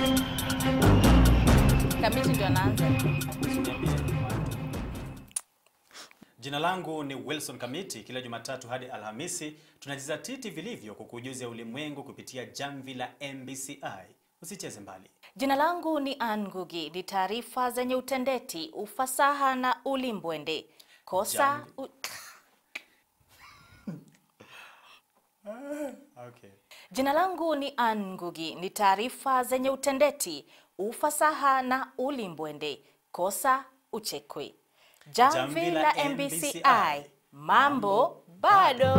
Kamiti ndio anaanza. Jina langu ni Wilson Kamiti. Kila Jumatatu hadi Alhamisi tunajizatiti vilivyo kukujuzia ulimwengu kupitia jamvi la MBCI. Usicheze mbali. Jina langu ni Ann Ngugi. Ni taarifa zenye utendeti, ufasaha na ulimbwende. Kosa Okay. Jina langu ni Ann Ngugi. Ni taarifa zenye utendeti, ufasaha na ulimbwende. Kosa uchekwe. Jamvi la MBCI. Mambo bado.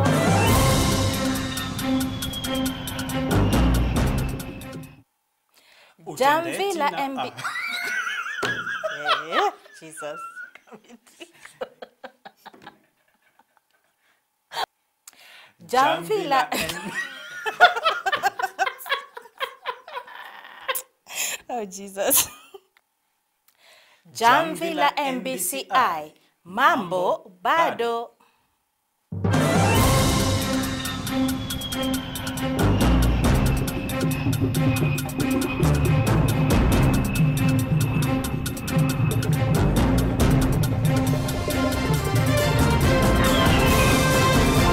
Jamvi la MBCI. Jesus. Jamvi la Oh Jesus. Jamvi la MBCI. Mambo bado.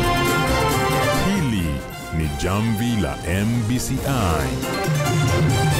Hili ni jamvi la MBCI.